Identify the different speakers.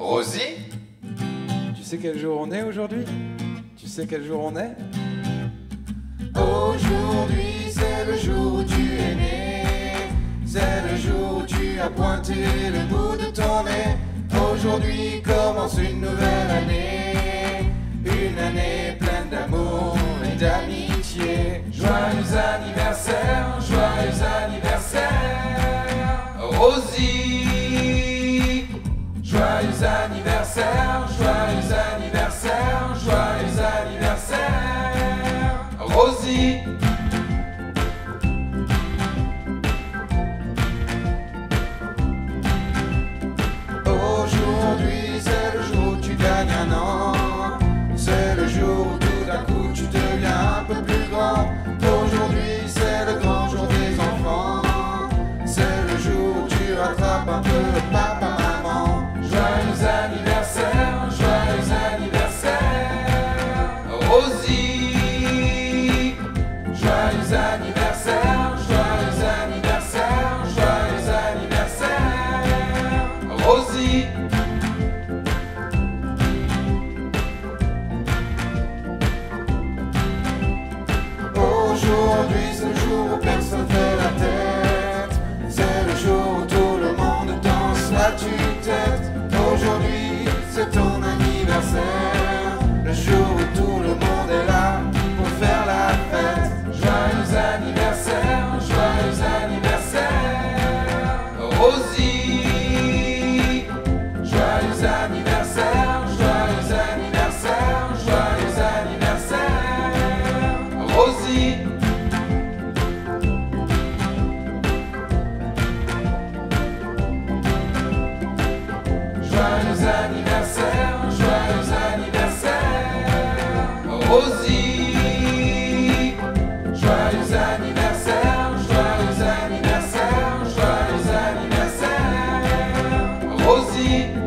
Speaker 1: Rosie?
Speaker 2: Tu sais quel jour on est aujourd'hui? Tu sais quel jour on est?
Speaker 1: Aujourd'hui c'est le jour où tu es né. C'est le jour où tu as pointé le bout de ton nez. Aujourd'hui commence une nouvelle année. Une année pleine d'amour et d'amitié. Joyeux anniversaire, joyeux anniversaire, Rosie. Joyeux anniversaire, joyeux anniversaire, joyeux anniversaire, Rosie. Aujourd'hui c'est le jour où tu gagnes un an. C'est le jour où tout d'un coup tu deviens un peu plus grand. Aujourd'hui c'est le grand jour des enfants. C'est le jour où tu rattrapes un peu le papa, maman. Joyeux anniversaire, joyeux anniversaire, Rosie. Joyeux anniversaire, joyeux anniversaire, joyeux anniversaire, Rosie. Aujourd'hui c'est le jour où personne fait la tête. C'est le jour où tout le monde danse la tue-tête. Aujourd'hui c'est ton anniversaire. Le jour où tout le monde est là pour faire la fête. Joyeux anniversaire, joyeux anniversaire, Rosie. Joyeux anniversaire, joyeux anniversaire, joyeux anniversaire, Rosie. Joyeux anniversaire, joyeux anniversaire, Rosie. Joyeux anniversaire, joyeux anniversaire, joyeux anniversaire, Rosie.